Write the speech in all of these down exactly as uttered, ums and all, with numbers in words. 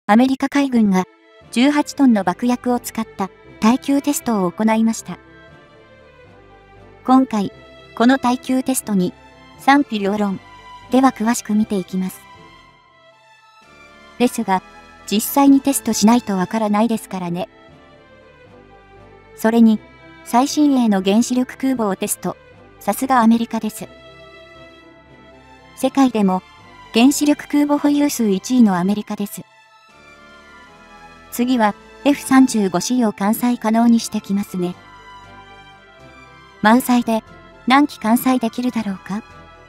アメリカ海軍がじゅうはちトンの爆薬を使った耐久テストを行いました。今回、この耐久テストに賛否両論では詳しく見ていきます。ですが、実際にテストしないとわからないですからね。それに、最新鋭の原子力空母をテスト。さすがアメリカです。世界でも原子力空母保有数いちいのアメリカです。次は エフさんじゅうごシー を艦載可能にしてきますね。満載で何機艦載できるだろうか？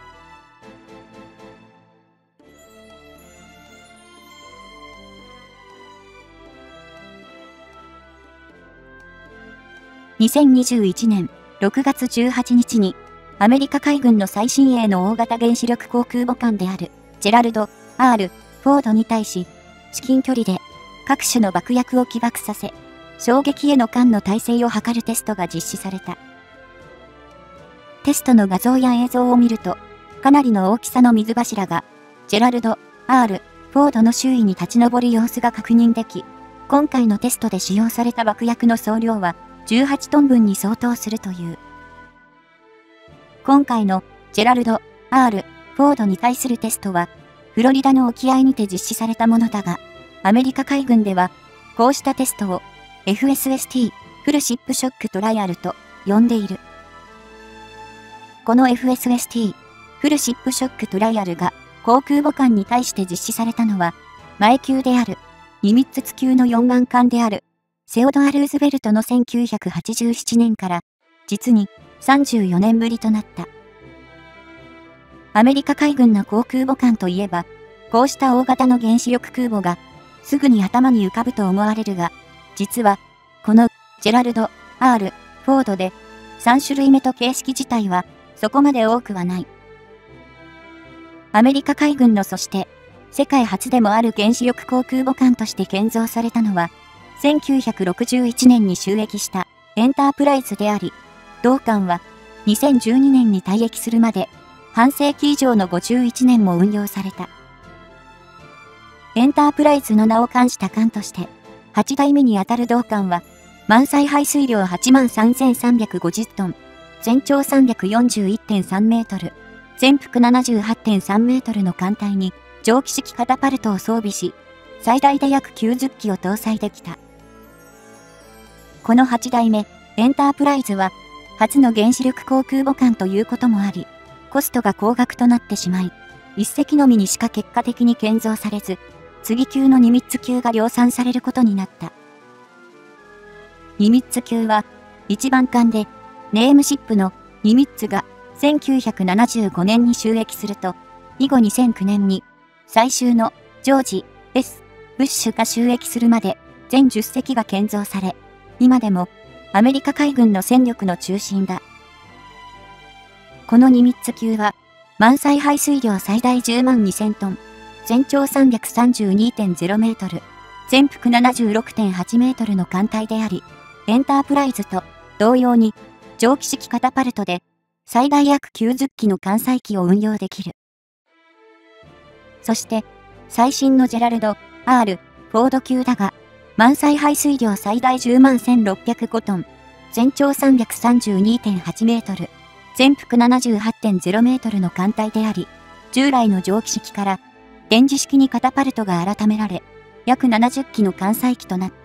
にせんにじゅういちねんろくがつじゅうはちにちにアメリカ海軍の最新鋭の大型原子力航空母艦であるジェラルド・ アール・フォードに対し至近距離で各種の爆薬を起爆させ衝撃への艦の耐性を測るテストが実施された。テストの画像や映像を見るとかなりの大きさの水柱がジェラルド・ アール・フォードの周囲に立ち上る様子が確認でき、今回のテストで使用された爆薬の総量はじゅうはちトンぶんに相当するという。今回のジェラルド・ アール・フォードに対するテストは、フロリダの沖合にて実施されたものだが、アメリカ海軍では、こうしたテストを エフエスエスティー フルシップショックトライアルと呼んでいる。この エフエスエスティー フルシップショックトライアルが航空母艦に対して実施されたのは、前級であるニミッツツ級のよんばん艦であるセオドア・ルーズベルトのせんきゅうひゃくはちじゅうななねんから実にさんじゅうよねんぶりとなった。アメリカ海軍の航空母艦といえば、こうした大型の原子力空母がすぐに頭に浮かぶと思われるが、実はこのジェラルド・ アール・フォードでさんしゅるいめと形式自体はそこまで多くはない。アメリカ海軍のそして世界初でもある原子力航空母艦として建造されたのは、せんきゅうひゃくろくじゅういちねんに就役したエンタープライズであり、同艦はにせんじゅうにねんに退役するまで半世紀以上のごじゅういちねんも運用された。エンタープライズの名を冠した艦としてはちだいめにあたる同艦は満載排水量 はちまんさんぜんさんびゃくごじゅっトン、全長 さんびゃくよんじゅういってんさんメートル、全幅 ななじゅうはってんさんメートルの艦隊に蒸気式カタパルトを装備し、最大で約きゅうじゅっきを搭載できた。このはちだいめエンタープライズは初の原子力航空母艦ということもあり、コストが高額となってしまい、一隻のみにしか結果的に建造されず、次級のニミッツ級が量産されることになった。ニミッツ級は、一番艦で、ネームシップのニミッツがせんきゅうひゃくななじゅうごねんに就役すると、以後にせんきゅうねんに最終のジョージ・ エス・ブッシュが就役するまで全じゅっせきが建造され、今でもアメリカ海軍の戦力の中心だ。このニミッツ級は、満載排水量最大じゅうまんにせんトン、全長 さんびゃくさんじゅうにてんゼロメートル、全幅 ななじゅうろくてんはちメートルの艦隊であり、エンタープライズと同様に蒸気式カタパルトで最大約きゅうじゅっきの艦載機を運用できる。そして、最新のジェラルド・ アール・フォード級だが、満載排水量最大 じゅうまんせんろっぴゃくごトン、全長 さんびゃくさんじゅうにてんはちメートル、全幅 ななじゅうはってんゼロメートルの艦隊であり、従来の蒸気式から電磁式にカタパルトが改められ、約ななじゅっきの艦載機となった。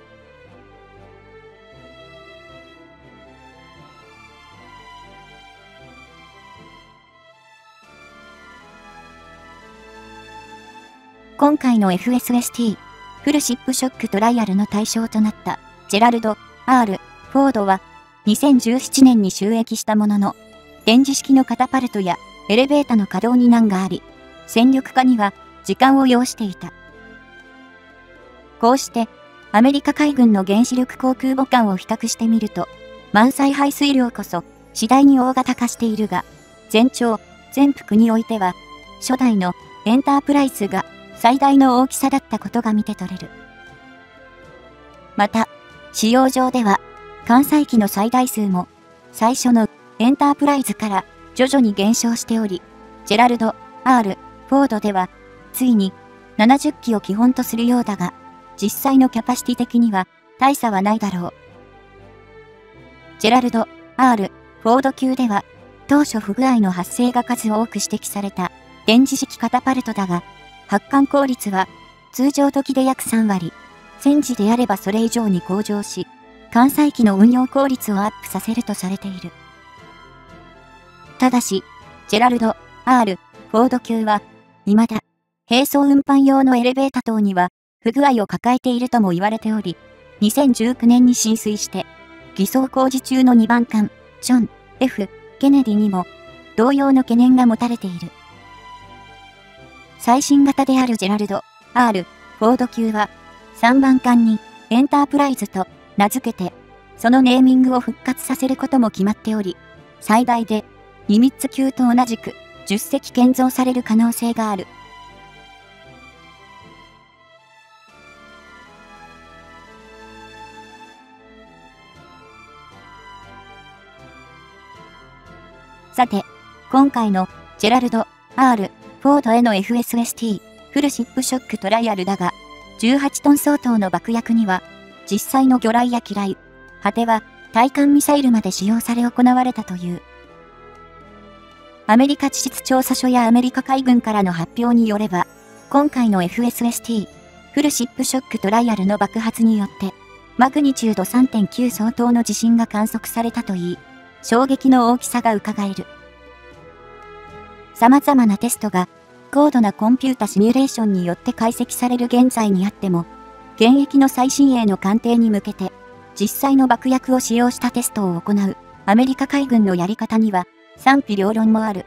今回の エフエスエスティー フルシップショックトライアルの対象となったジェラルド・ アール・フォードはにせんじゅうななねんに就役したものの、電磁式のカタパルトやエレベータの稼働に難があり、戦力化には時間を要していた。こうしてアメリカ海軍の原子力航空母艦を比較してみると、満載排水量こそ次第に大型化しているが、全長、全幅においては初代のエンタープライズが最大の大きさだったことが見て取れる。また、使用上では、艦載機の最大数も、最初のエンタープライズから徐々に減少しており、ジェラルド・ アール・フォードでは、ついにななじゅっきを基本とするようだが、実際のキャパシティ的には大差はないだろう。ジェラルド・ アール・フォード級では、当初不具合の発生が数多く指摘された電磁式カタパルトだが、発艦効率は通常時で約さんわり、戦時であればそれ以上に向上し、艦載機の運用効率をアップさせるとされている。ただし、ジェラルド・ アール・フォード級は、未だ、並走運搬用のエレベータ等には不具合を抱えているとも言われており、にせんじゅうきゅうねんに浸水して、偽装工事中のにばん艦、ジョン・ F ・ケネディにも、同様の懸念が持たれている。最新型であるジェラルド・ アール・フォード級は、さんばん艦にエンタープライズと名付けて、そのネーミングを復活させることも決まっており、最大でニミッツ級と同じくじゅっせき建造される可能性がある。さて、今回のジェラルド・ アール・フォードへの エフエスエスティー フルシップショックトライアルだが、じゅうはちトン相当の爆薬には、実際の魚雷や機雷、果ては対艦ミサイルまで使用され行われたという。アメリカ地質調査所やアメリカ海軍からの発表によれば、今回の エフエスエスティー フルシップショックトライアルの爆発によって、マグニチュード さんてんきゅう 相当の地震が観測されたといい、衝撃の大きさが伺える。様々なテストが、高度なコンピュータシミュレーションによって解析される現在にあっても、現役の最新鋭の艦艇に向けて、実際の爆薬を使用したテストを行う、アメリカ海軍のやり方には、賛否両論もある。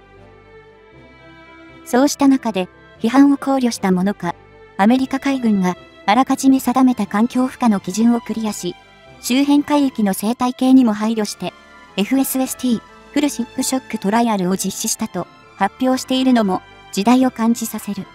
そうした中で、批判を考慮したものか、アメリカ海軍があらかじめ定めた環境負荷の基準をクリアし、周辺海域の生態系にも配慮して、エフエスエスティー フルシップショックトライアルを実施したと発表しているのも時代を感じさせる。